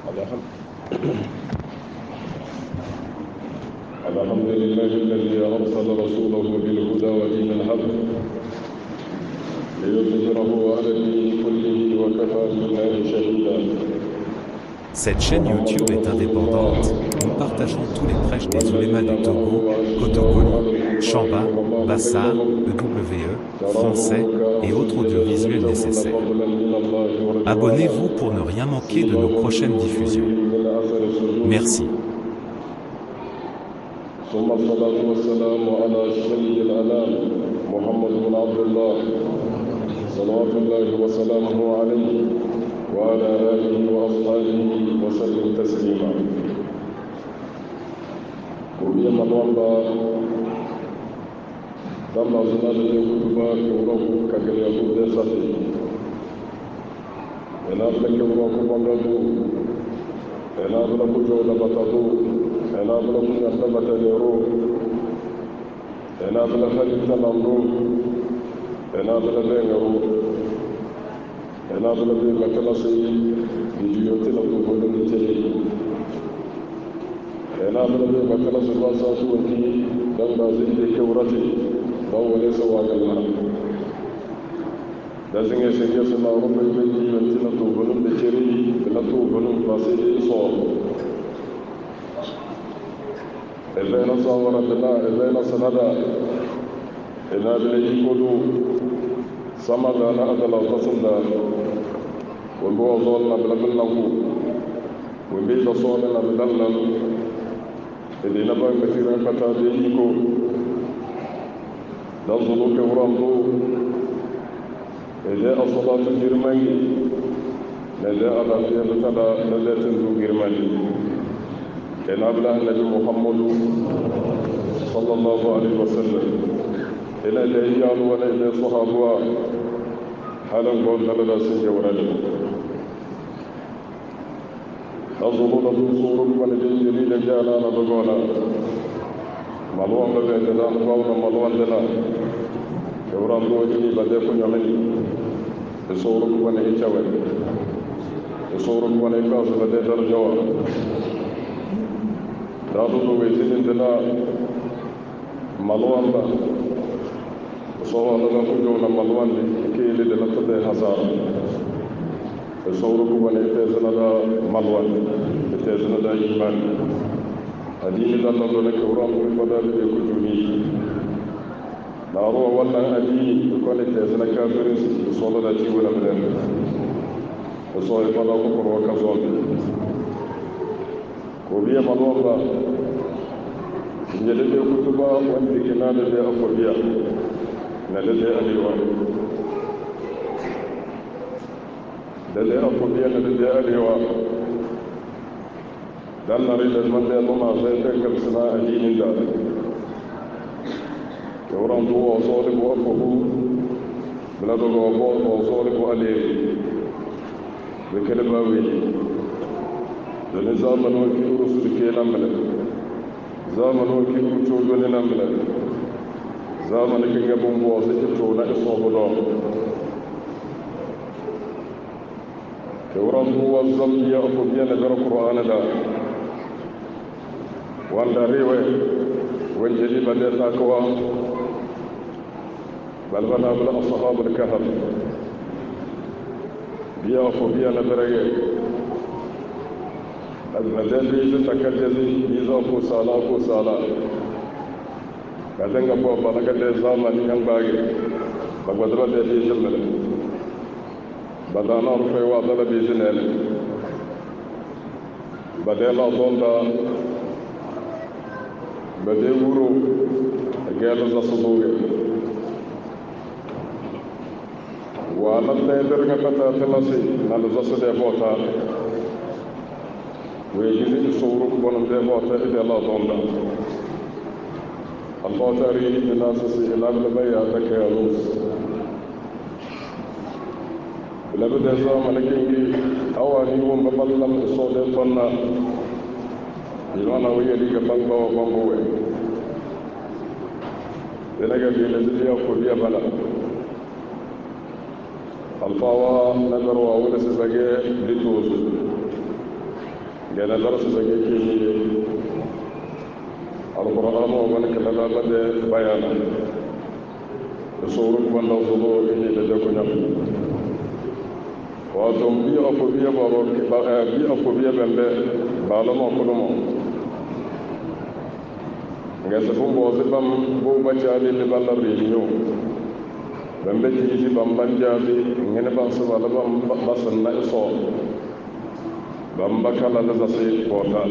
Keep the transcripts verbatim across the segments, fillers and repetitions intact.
الحمد لله الذي أرسل رسوله بالهدى ودين الحق ليظهره على الدين كله وكفى بالله شهيدا. Cette chaîne YouTube est indépendante. Nous partageons tous les prêches des oulémas du Togo, Kotokoli, Chamba, Bassar, E W E, français et autres audiovisuels nécessaires. Abonnez-vous pour ne rien manquer de nos prochaines diffusions. Merci. ثم الصلاة والسلام على سيد الأنام محمد بن عبد الله صلوات الله وسلامه عليه وعلى آله وأصحابه وسلم تسليما. وبيا مدوانبا دم زناد اليهودبا كوروك كجل يهود ساتي إنابل كوروك بانغادو إنابل كجو لبتادو إنابل كنيا لبتاديرو إنابل خليل تنامرو إنابل بينغرو إنابل بينغ كلاسي بيجيوتي لبو بولن تلي إنابل بينغ كلاسي باساسو وكي دنبا زيدي كورتي باولي سواقلنا دازنجي سنجي سنا ربي بيجي يوتي لبو بولن بجري لبو بولن باسيدي صور إذا صور بنا إذا سندا إنا بلي كودو سمدا نا أدلا تصندا وبو زولنا بلبلنكو وبي تصولنا بدلنا إذا نبا كثيرا كتا ديكو دزلو كورامدو إذا الصلاة الجرماني نجا على فيها تدا نجا تنزو جرماني كان أبلغ النبي محمد صلى الله عليه وسلم إلى الأيام ولا إلى الصحابة حالا قول لنا سنجا ورجل أظلون بصور من جنجرين جانا بغونا ملوان لبه جدان قونا ملوان لنا يوران دوجني بديكو نمني بصور من هيتاوي بصور من إكاس بدي درجوا دادو ويزين دنا ملوان با صور لنا كجونا ملوان كيلي دنا تدي هزار صوركو بني تيزنا دا ملوان تيزنا دا إيمان أديني دانا دونك ورام وفدال دي كجوني نارو وانا أديني يكوني تيزنا كافرين صور دا جيونا بدن صور فدا كفر وكزون وبيا ملوان با نجد كتبا وانت كنان دي أفضيا نجد أليوان دلي أفضيا نجد أليوان دل نريد من دي الله زيتك بسنا أدين دا يوران دو وصولي وأفضو بلادو وصولي وأليه بكلمة ويجي لنظام نوكي رسول كينا ملك زامن وكي وجودنا نملا زامن كي يبون بواسطة تونا إصابنا كوران هو الزمية أفضل نجار القرآن دا وان داريوه وان جدي بدأ تقوى بل بنا بلا أصحاب الكهف بيا أفضل نبريه المدن بيجي تكجزي بيزا كو سالا كو سالا كذا نقول بنا كده زمان yang bagi bagwadra de bيجي مل بدانا رفي وادلا بيجي نل بدلا دوندا بدي ورو غير زاسودوغ وانا تندر كتا تلاسي نال زاسودي بوتا ويجي يصورك بنم ده موتا إذا لا ضمنا الله تاري الناس إلى البيع تكالوس بلا بد زمان لكن أواني يوم ببلغ الصوت فنا يلانا ويلي كبانغ وبانغوه لنجا بيلزلي أفضل بلا الفاوا نظر وأول سبعة لتوز كان درس بقيتي القرآن ومن كلا بده بيانا سورة من نزلوا إني لدكنا واتم بي أكو بي بارو بي أكو بي بمبه بالما كلمه ngase fu mboze bam bo bacali le balla réunion bambe ji bam banjabi ngene bam so wala bam basan na so bam bakala da zase kota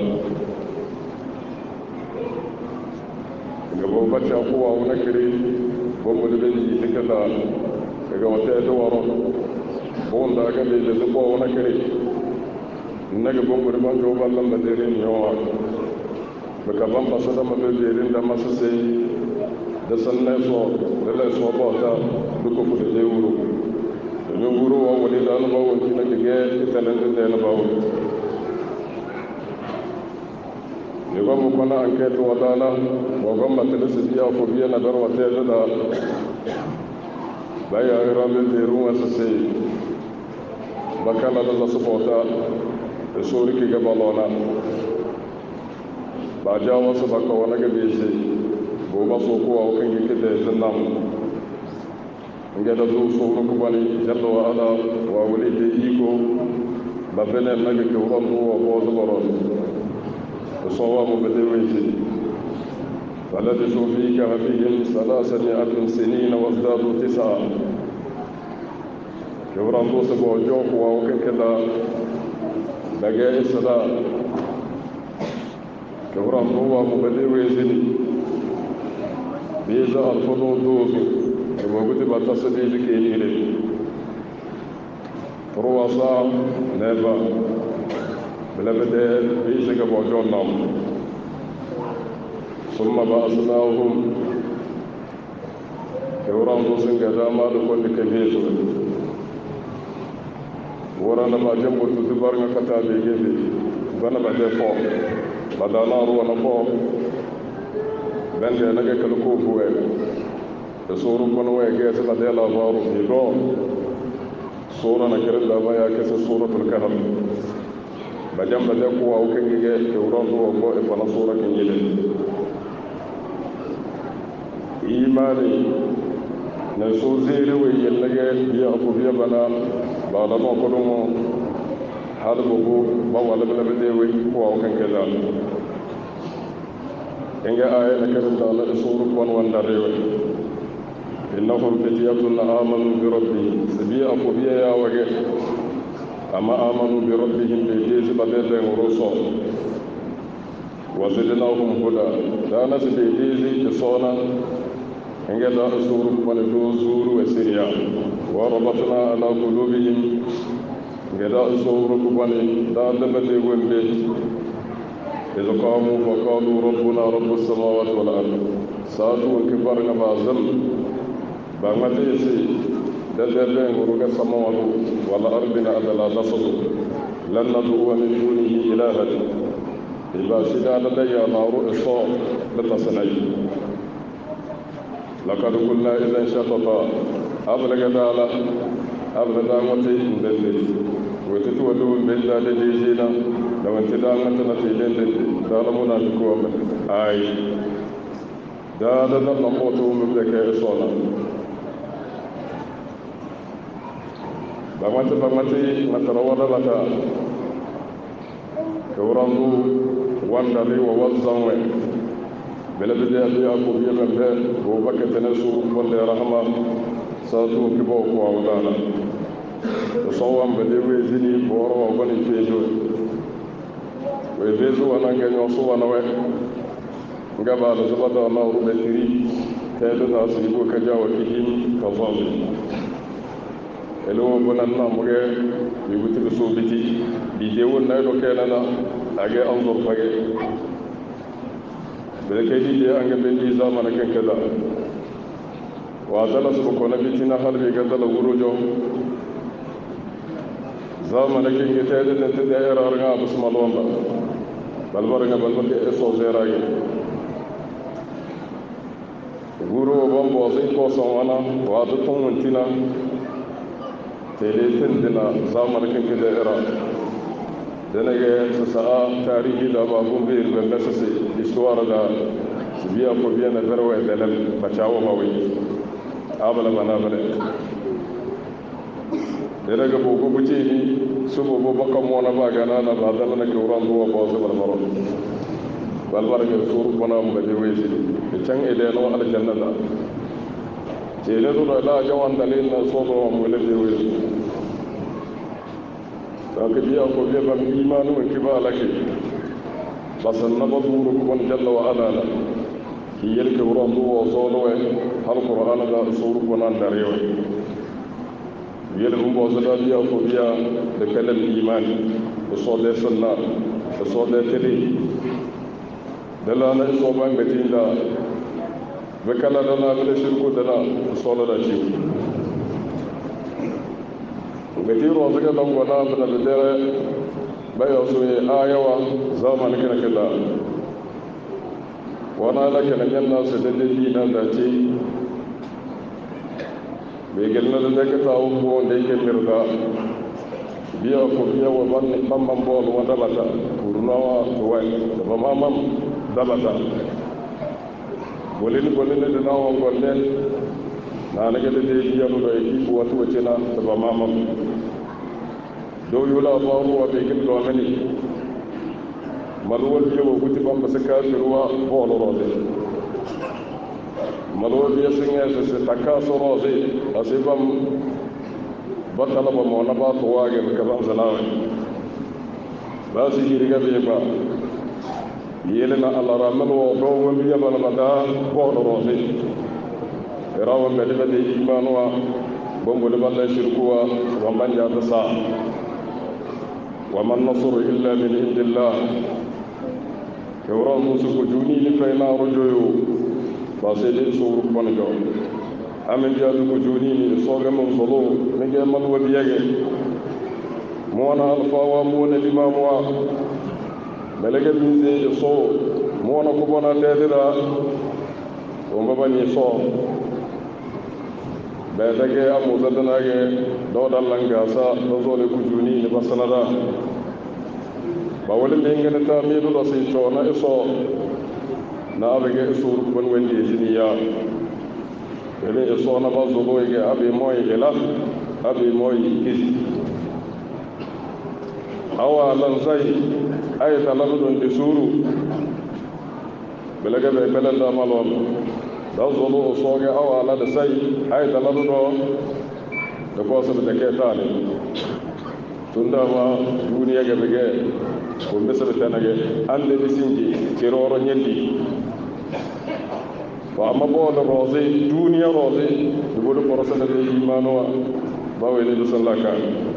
ngabo bacha ko wa wona kiri bo mo de ji tikala daga wata da waro bo nda ga be de bo wona kiri naga bo mo de man do ballan da de réunion baka ban basa da mabeberin da masu sai da sannan so da laisuwa ba ta duka kudu zai wuro domin wuro wa wani da ba wani na kige italin da na ba wani ne ba mu kwana an kai tuwa dana wa ban matalisa biya ko biya na dar wata yadda da baya yi ramin da ruwan su sai bakana da zasu bauta da so rike gaba lona ba ja wasu baka wani gabe shi gobe so kowa kan yi kita ya nan inga da zo so ku bani jalla wa ala wa wali da iko ba bene na ga ko ran wa bo zubaro to so wa mu bade wai shi wala da so fi ka fihim salasati atun sinina wa zdadu tis'a ko ran do so go jo ko wa kan kada daga isra كورا نوا مبدئ ويزني بيزا الفضل دوزو الموجود بتصدي لكينيلي ترواسا نبا بلا بدل بيزا كبوجون نام ثم بأسناهم كورا دوزن كداما لكل كبيزو ورا لما جنبو تدبرنا كتابي جيبي بنا بدأ فوق badana ruwa na fo bende na ga kala ko buwe da suru kono we ga sa da la faru bi do sura na kare da baya ka sa suratul kahf bajam da ko wa kan ga ke uron do ko e bana sura kan yele imani na so zere we yella ga biya ko biya bana ba da ko do mo hada bogo ba wala bala bade we ko wa kan ga da inga aya na karanta Allah da suru kon wanda rewe innahum fityatun amanu bi rabbihim sabiya ko biya ya wage amma amanu bi rabbihim bi jizi badal rusul wa zidnahum huda da nas bi jizi ki sona inga da suru kon do zuru wa siriya wa rabatna ala qulubihim inga da suru kon da da bade wonde إذ قاموا فقالوا ربنا رب السماوات والأرض ساتوا كبار نبازل بمتيسي دجلين ورق السماوات والأرض أدلا تصل لن ندعو من دونه إلها إذا سدى لدي نار إصاء لتصنعي لقد قلنا إذا شططا أبلغ دالا أبلغ دامتي بلدي وتتولوا بالله لجيزينا لو انت دامت نتيجين دارمونا بكوام آي دادا نموتوا من ذلك إصونا بمت بمتي نتروض لك كورانو واندالي ووزنوي بلا بدي أبي أبو بيمن به وبك تنسو والله رحمة ساتو كبوك وعودانا تصوام بديوي زيني بورو وبني فيجو ويفيزو أنا كان يوصو أنا وين ngaba da zuba da Allah ruɓe tiri ta yadda za su yi boka jawo kihim ka zomi elu bunan na muge yi wuti da so biti di dewun na ido kai nana a ga an zurfage da kai di an ga bin di zamanin kan kaza wa dala su ko na biti na halbe ga dala wurojo zamanin kan ta yadda ta da yara ranga bismillah balbar nga balbar ke so zera yi guru bon bo sai ko son wana wa da tun wuntina tele tin dina zamar kin ke da era denege sasaa tarihi da babun bir ben mesase histoire da biya ko biya na verwe delal bachawo mawi abala bana bale denege bogo buci ni subo bo bakam wona baga na na badal na kewran do bo so bal baro bal bar ke suru bana mu gaje wesi can ede no al jannata jele do la jawan dalil na so do mu le wesi ka biya ko biya ban imanu wa kibalake basan na baduru kon jalla wa ala la ki yelke wuron do wo so do hal qur'an da suru ko nan darewa yele bu bo so da biya ko biya de kalal iman do so de sunna do so de tedi dala na so ban gatinda be kala dala be shirku dala so la da ci gajero suka dan gwana da dare bai wasu ayawa zaman kana kala wana la kana janna su da dadi nan da ce bai gelna da daga tawo ko da yake mirda biya ko biya wa ban mamman bol wanda bata kurunawa to wai da mamman dabata bolin bolin da nawo gollen na naga da dai biya no da yake wato wace na da mamman do yula bawo wa be gil do mani malwal yo guti bamba saka ruwa bolo rode malwal ya singa se takaso rode asibam batala ba mo na ba to wage ka ban zalawe ba si jiriga be ba yelena alla ramal wo do mo biya bana bada bolo rode rawa be de imanwa bombo de balla shirkuwa wa manja ta sa وما النصر إلا من عند الله كوران موسى جوني لفينا رجويو فاسدين سورك بنجو أمن جادو جوني صوغ من صلو نجي من وبيجي مونا الفاوى مونا الإماموا ملك من زي صو مونا كبنا تادرا ومبني صو بيتك أمو زدناك دودا لنغاسا نزول كجوني لبسندا bawale mengene ta medu do sey chona eso na abege esuru kon wendi jiniya ele eso na bazo do ege abi moy ela abi moy kisi awa lan sai ay talabu don esuru belaga be belanda malon da zolo soge awa la da sai ay talabu do da ko so da ke tane tunda ma duniya ga bege ko misal tanage ande bisinji kiroro nyelli wa amma bo do roze duniya roze do do porosana de imano bawe ne sallaka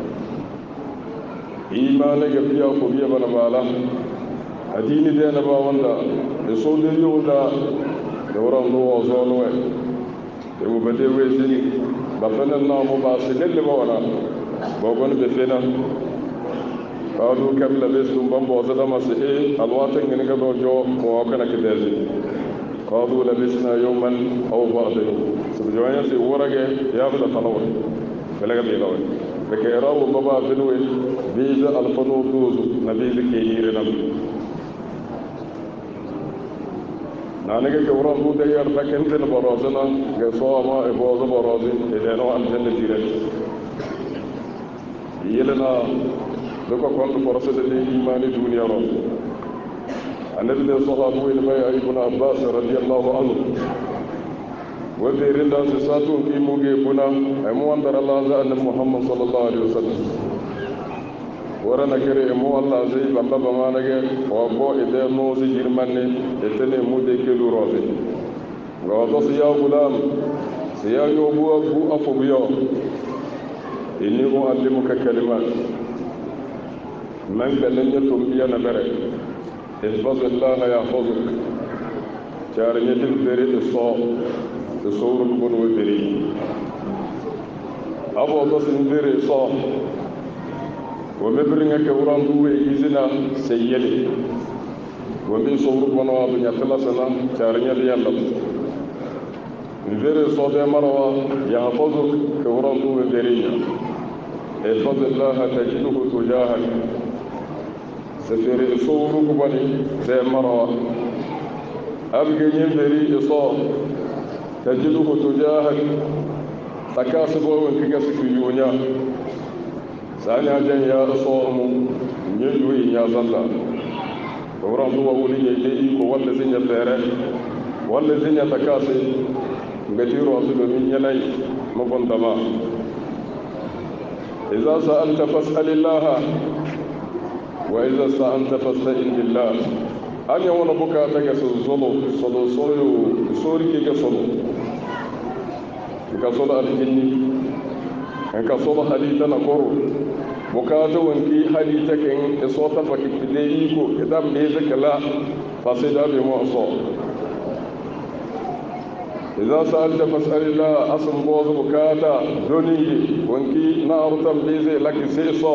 imane ga biya ko biya bana bala adini de na ba wanda de so de yoda de woran do wazo no e de mo bade wezini ba fana na mo ba sinelle ba wala bo gon be fena قالوا كم لبثتم بمبو وزدما سئي الواتن نغدو جو موكنا كدازي قالوا لبثنا يوما او بعض يوم سبجوانيا سي ورغه يابدا تلوي بلغا بيلوي بكيراو بابا بنوي بيز الفنو دوزو نبي لكي يرنم نانيك كوران دو ديار فكنتن برازنا غسوما ابوز برازين اذنو الجنه ديرت يلنا لك كنت فرصة الإيمان دنيا رب النبي الصحابة إلما ابن عباس رضي الله عنه وذيرين دان ساتون في موجبنا أموان در الله أن محمد صلى الله عليه وسلم ورنا كري أمو الله زي بابا بمانك وابو إذا موزي جرماني إتني مودي كيلو روزي وعطا سيا غلام سيا يوبو أبو أفبيو إني أعلمك كلمات من كان يتم بيانا برك احفظ الله يحفظك جارنية الفريد الصوء تصور البن والبري أبو تصن الفريد الصوء ومبرنك وران دوه إذنا سيالي ومن صور البن وابن يخلصنا جارنية ديالله الفريد الصوء مروى يحفظك كوران دوه برينا احفظ الله تجده تجاهك سفير إصور كبني زي مروة أبقى ينفري إصور تجده تجاهك تكاسب وانكسك في يونيا سانيا جن يا إصور نيجوي يا زلا وران دوا ولي يجي ولا زين يفيره ولا زين يتكاسب بتيرو أصل من يناي مبندما إذا سألت فاسأل الله وإذا سألت فاستعن بالله أن يوم بكا تجس الصلو صلو صلو سوري كي كصلو كصلو الجني كصلو حديثا نقول بكا توانكي حديثا كن صوتا فكتديكو كتاب بيزك لا فاسدا بمؤصو إذا سألت فاسأل الله أصم بوز بكاتا دوني وانكي نارتا بيزي لك سيصو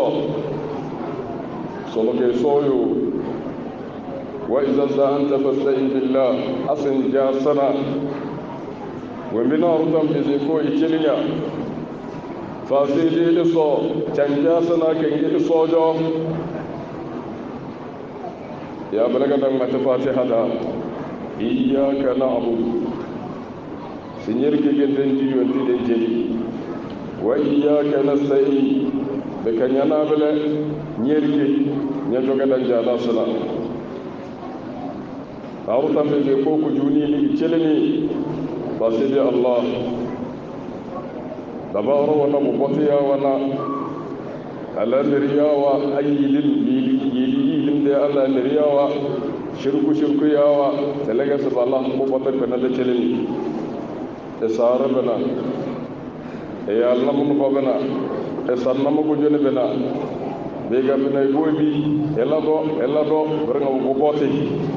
صلوكي صويو وإذا سألت فاستعن بالله أصم جاسنا ومنارتا بيزي كو إتليا فاسيدي لصو تنجاسنا كنجي لصو جو يا بلغنا متفاتحة دا إياك نعبد سنيرك جندن جيو انتي جلي وإياك نستعين بك نيانابل نيرك نيجوك دنجالا سلا أرطا في ذيكوك جوني لإتلني فاسدي الله دبارو وانا مبطيا وانا على نرياوا أي لم يلي لم دي على نرياوا شركو شركو ياوا تلقى سبا الله مبطيك بنا تلني إسارة بنا إيه الله من فبنا إسارة ما بجون بنا بيجا بنا يقول بي إلا دو إلا دو برنا وقبوتي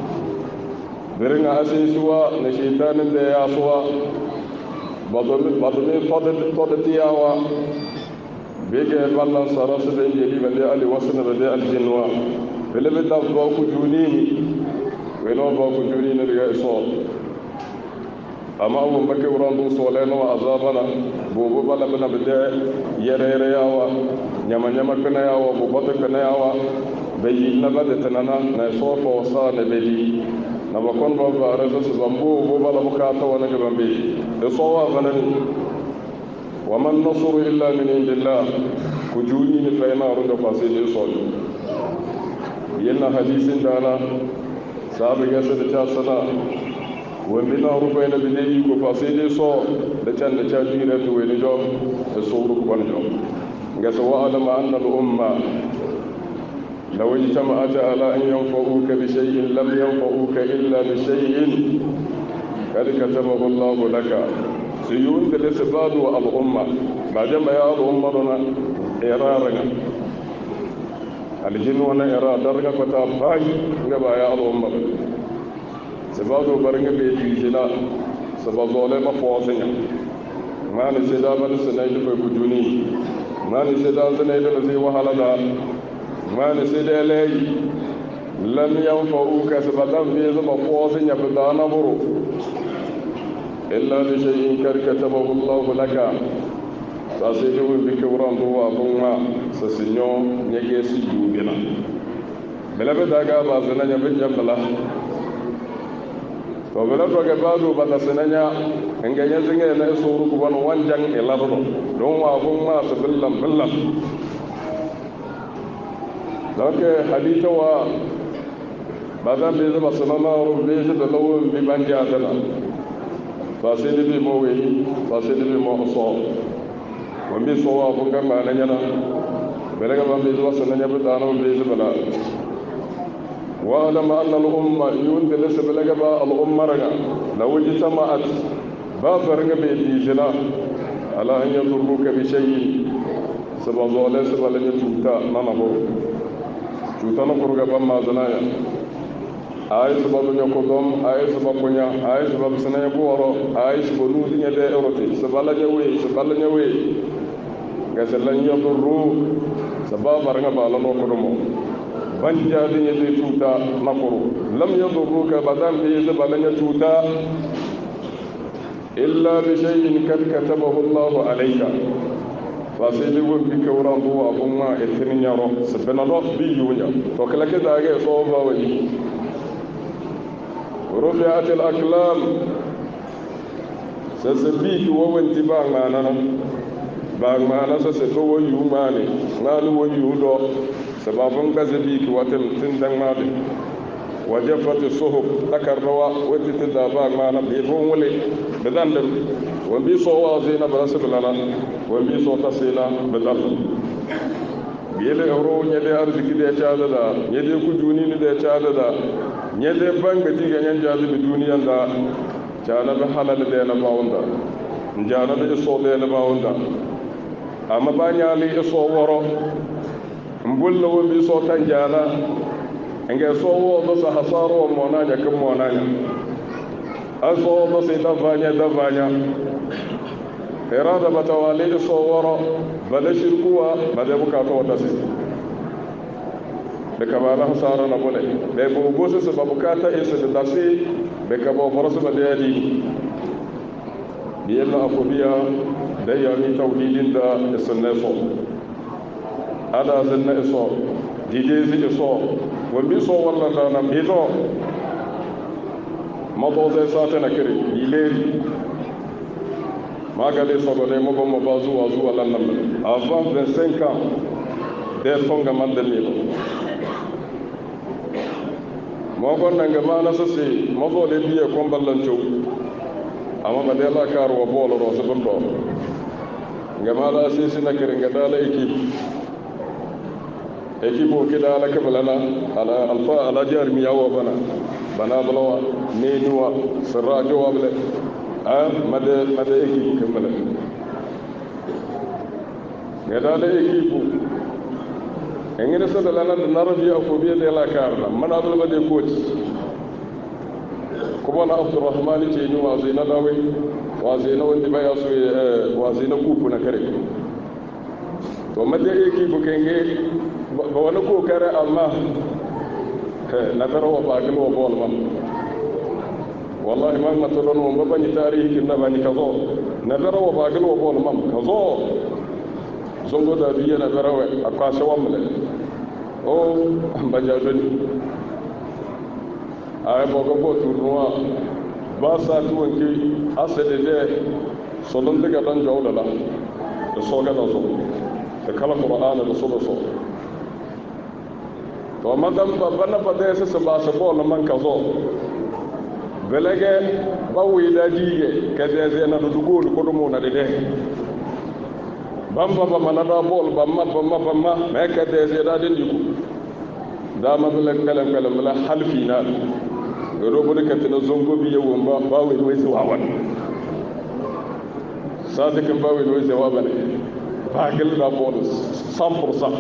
برنا أسي سوا نشيطان ديا سوا بدون بدون فضل فضل تياوا بيجا بالله سارس بيجي بدي علي وسن بدي الجنوا بلا بدا باكو جونيني وينو باكو جونيني رجع صوت أما أبو بكر ورانو سولنا وعذابنا بوبو بلا بنا بدأ يرير ياوا نيما نيما كنا ياوا بوبو كنا ياوا بيجينا بدأ تنانا نسوف وصان بيجي نبكون بابا رزق زمبو بوبو بلا بكاتا ونجبن بي لصوا غنني وما النصر إلا من عند الله كجوني نفينا رند فاسيل صول يلنا حديث دانا سابق يسد تاسنا ومنا ربنا بدي كفاسيدي صو لكن لتجيرة وينجو الصور كبنجو قال وأعلم أن الأمة لو اجتمعت على أن ينفعوك بشيء لم ينفعوك إلا بشيء قد كتبه الله لك سيون بالإسباد والأمة بعدما يا الأمة لنا إرارنا الجن وانا إرادرنا كتاباي نبا يا الأمة سبادو برنگ بيجي جلا سبازوله ما فوزنا ما نسيدا بل سنيد فكجوني ما نسيدا سنيد بزي وحالا دا ما نسيدا لي لم ينفعوك سبادام بيزا ما فوزنا بدانا برو إلا بشيء كتبه الله لك ساسيدو بكوران دوا بوما سسنيو نيجيسي جوبنا بلا بداغا بازنا نبجم بلا to bela to ga badu bata sananya nganya zinga na suru ku wan wanjang elado don wa bun ma su billam billam donc haditha wa badan be zama sanana ru be da lawun bi bandi adala ba sai da bi mo we ba sai da bi mo so wan bi so wa bun ga ma nanya na bela ga ban be zama sananya bi da na be zama واعلم ان الامه يوند لسه بلغبا الامه رغا لو اجتمعت بافرغ بيجنا على ان يضروك بشيء سبب ولا سبب لن توتا نانبو توتا نكرغا بما زنايا اي سبب نيكودوم اي سبب كنيا اي سبب سنيا بورو اي سبب نودي نده اوروتي سبب لا نيوي سبب لا نيوي غسلن يضروك سبب رغا بالا نكودوم banja din ya zai tuta makuru lam yadurruka badan bi zabalan ya tuta illa bi shay'in kad katabahu Allah alayka ba sai dai won bi kawran bo abun ma etin nyaro sabana do bi yunya to kala ke da ga so ba wani rufi'at al aqlam sasabi ki wawan ti ba mana ba mana sa se to won yu mane ngani won yu do sababun gazabi ki watan tin dan ma de wajafat suhub takarwa wati da ba mana bi bon wale bidan da won bi so wa zina barasulana won bi so tasila bidan biyele euro nyede arziki da ya da nyede ku duni da ya da nyede banga diga nyan jazi bi duniyan da jana bi halal da na bawunda njana da so da na bawunda amma banya li so woro mbulla won bi so tan jana nge so wo do sa hasaro mo na ja kam mo na ja aso do se da vanya da vanya irada batawali so woro bada shirkuwa bada bukato wata sai da kamala hasara na bole da bo gosu su babukata isa da dasi da kabo farasu da yadi biyalla afubiya da yami tauhidin da sunna so ada zanna so dide zai so wambi so wallan da nan bizo mabo zai sata na kire ileri magale sogole mo bo mo bazu wazu wala nan avant vingt-cinq ans de fonga mandani mo gonna nga mana sasi mo bo le biye ko ballancho amma ba de la kar wa bolo ro so bondo nga mala sisi na kire nga dala ekip ekip o kida la kabalana ala alfa ala jarmi yawa bana bana balawa nenuwa sirra jawable ah made made équipe kembale ngada da équipe engene so da lana narabi ko biye de la karna man abul bade coach ko bona abdurrahman ce ni wa zina dawe wa zina wanda baya so wa zina kuku na kare to made équipe kenge ba wani ko kare amma na tarawa ba galo bol man والله ما مثلا ومبني تاريخ كنا بني كذا نذر وباقل وبول مم كذا زنقو دابية نذر وأقاس وامله أو بجابني أي بوكو تورنوا باساتو إنكي أسد ده صلنا تكادن جولا لا الصوغة نزول تكلم القرآن الرسول صل تو ما دام بنا بدأ سباسة بول من كذا belege bawi da jige kadeze na dugul ko dum na de bamba bamba na da bol bamba bamba bamba me kadeze da den diku da ma bele kala kala mala halfina do bo de katina zongo bi yewo ba bawi do wesi wawan sadiq bawi do wesi waban bagel da bol cent pour cent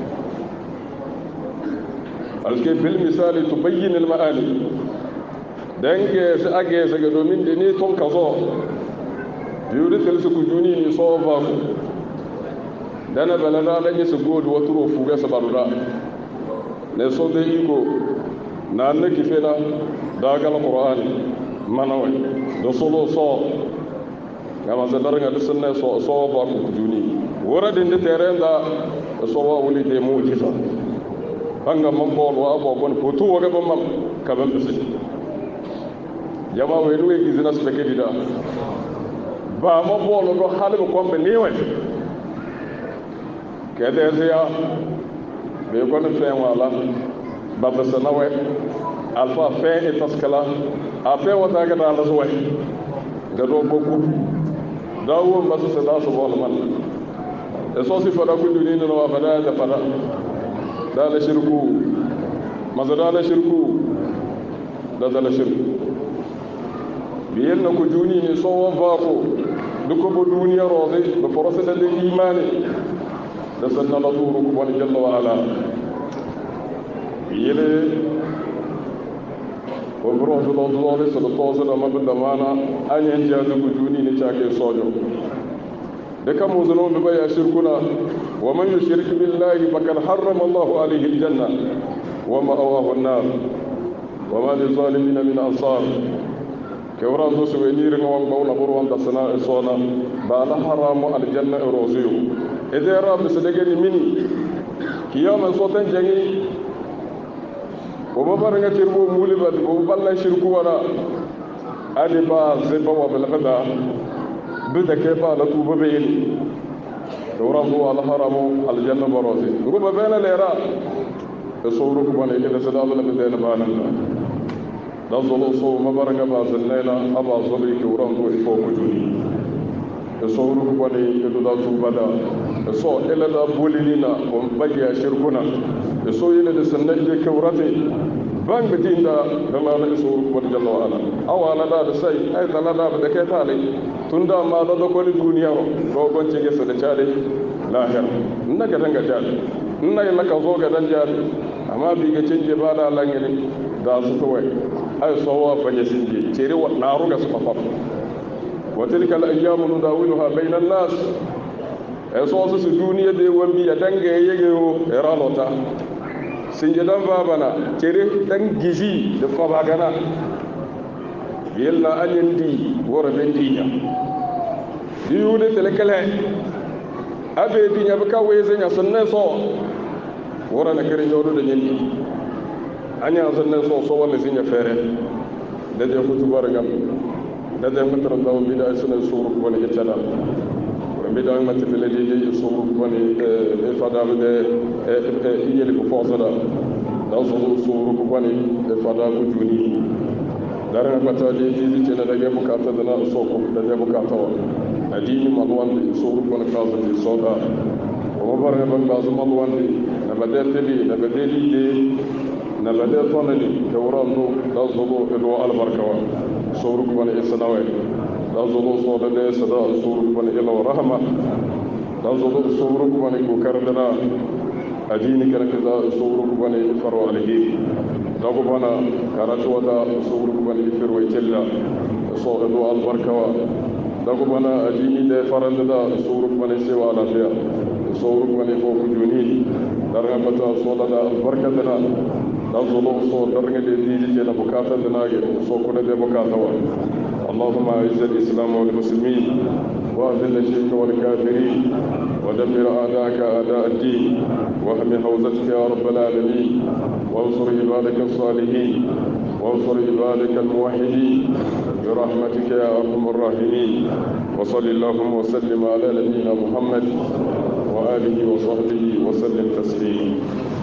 alke bil misali tubayyin al maani dange su age su ga domin da ne ton ka zo biyu da su ku juni ne so ba ku dana balana da ne su godu wato ro fuga su baruda ne so da iko na ne ki fena da ga alqur'ani manawai da solo so ga ma zadar ga da sunna so so ba ku juni wuradin da teren da so wa wuli da mu'jiza banga man bol wa abon ko to wa ga ban mam ka ban bisi jama we nuwe business peke dida ba mo bolo do halbe kombe niwe kede ya be ko ne fen wala ba ba sanawe alfa fe e taskala a fe wata ga da zuwa ga do boku dawo ba su sada su bolo man e so si fada ku duni no wa fada da fada da la shirku mazada la shirku da da la shirku biyen na ko juni ni so won faako duko bo duniya roode be procédé de imani da sanna la turu ko woni jalla wa ala yele ko bro do do do so to so da mabda mana anyen jaadu ko juni ni chaake sojo de kam mo zono be baya shirkuna wa man yushrik billahi faqad harrama Allahu alayhi aljanna wa ma'awahu an-nar wa ma lizalimin min ansar كوران دو سوينير نوان باونا بروان دسنا إسونا بالا حرام الجنة إروزيو إذا رب سدقني مني كياما صوتن جني وببرنا تربو مولي بد وببلنا شركو ورا أدي با زبا وبلغدا بدا كيفا لتوب بين كوران دو على حرام الجنة بروزي روبا بين ليرا يصورك بني كده سداد لك دين بانا نزل صو مبارك بازلنا أبا زبي كوران دو إفوق جوني يصورك بني كده دا توبدا يصو إلا دا بولينا ومبجي شركنا يصو إلا دا سنجد كوراتي بان بتين دا بما يصورك بني جل وعلا أو أنا دا دسي أي تنا دا بدكيتالي تندا ما دا دكول الدنيا رو بنتي جسد جالي لاهر نك دنجا جالي نك لك زوجة دنجالي أما بيجي تنجي بادا لانجلي دا ستوي أي صوا فنيسنجي تيري نارو سفر وتلك الأيام نداولها بين الناس أسوأ الدنيا دي ومبي يدنجي يجيو إرالوتا سنجدان فابنا تيري تنجيزي دفاباغنا يلنا أن يندي وربين دينا ديوني تلكلا أبي دينا بكا ويزن يسنن صو ورنا كرين يورو ديني أني أظن أن صو صو نسين يفره لدي خطبة رجال لدي متر الله بدأ سنة سورك بني يتلا بدأ متر لدي سورك بني فدا بدأ يجي كفاصلا نازل سورك بني فدا بجوني دارنا بتاعي دي تنا لدي بكاتا دنا سوكم لدي بكاتا أديني مالوان سورك بني كازم صودا ومبارك بن بازم مالوان نبدأ تبي نبدأ لي نبدأ طنني كوران دو لازلو إلو البركة سورك بني إسناوي لازلو صوت ده صدا سورك بني إلو رحمة لازلو سورك بني كوكردنا أديني كنا كذا سورك بني فرو عليه لابو بنا كاراتوا دا سورك بني فرو يتلا صوت إلو البركة لابو بنا أديني ده فرند دا سورك بني سوا على فيا سورك بني فوق جوني درنا بتا صوت دا البركة دنا نزلوا صوت درجة ديجي جنا بكاتا دناجي صوت كنا ده بكاتا اللهم أعز الإسلام والمسلمين وأذل الشرك والكافرين ودمر أعداءك أعداء الدين واحمي حوزتك يا رب العالمين وانصر عبادك الصالحين وانصر عبادك الموحدين برحمتك يا أرحم الراحمين وصل اللهم وسلم على نبينا محمد وآله وصحبه وسلم تسليما